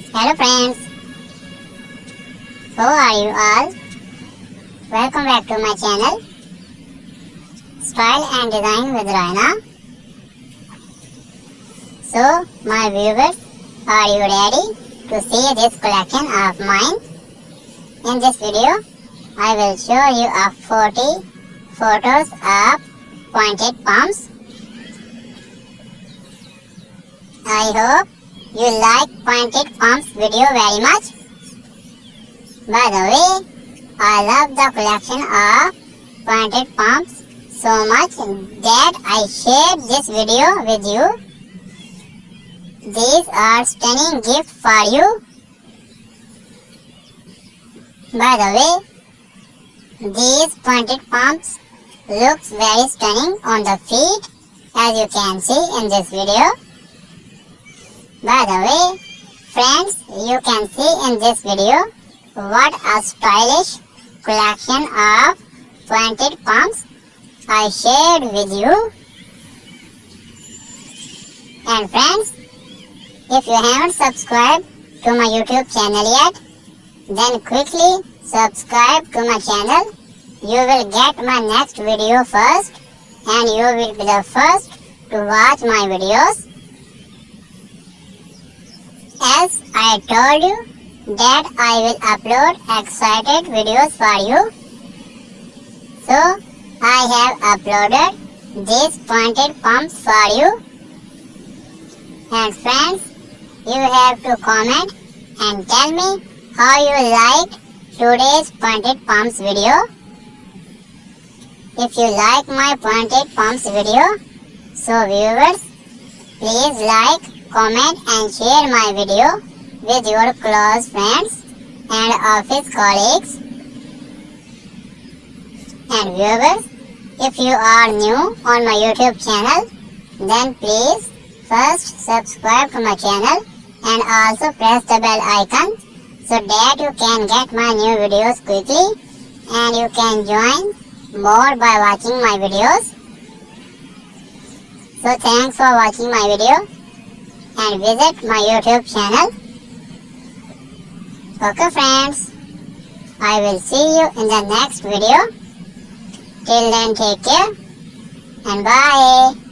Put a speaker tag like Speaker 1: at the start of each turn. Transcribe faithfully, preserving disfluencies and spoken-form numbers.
Speaker 1: Hello friends, how are you all? Welcome back to my channel Style and Design with Raina. So my viewers, are you ready to see this collection of mine? In this video, I will show you of forty photos of pointed palms. I hope you like pointed palms video very much. By the way, I love the collection of pointed palms so much that I shared this video with you. These are stunning gifts for you. By the way, these pointed palms looks very stunning on the feet, as you can see in this video. By the way, friends, you can see in this video what a stylish collection of pointed palms I shared with you. And friends, if you haven't subscribed to my YouTube channel yet, then quickly subscribe to my channel. You will get my next video first and you will be the first to watch my videos. As I told you that I will upload excited videos for you. So I have uploaded these pointed palms for you. And friends, you have to comment and tell me how you like today's pointed palms video. If you like my pointed palms video, so viewers, please like, comment and share my video with your close friends and office colleagues. And viewers, if you are new on my YouTube channel, then please first subscribe to my channel and also press the bell icon so that you can get my new videos quickly and you can join more by watching my videos. So thanks for watching my video and visit my YouTube channel. Okay friends, I will see you in the next video. Till then, take care and bye.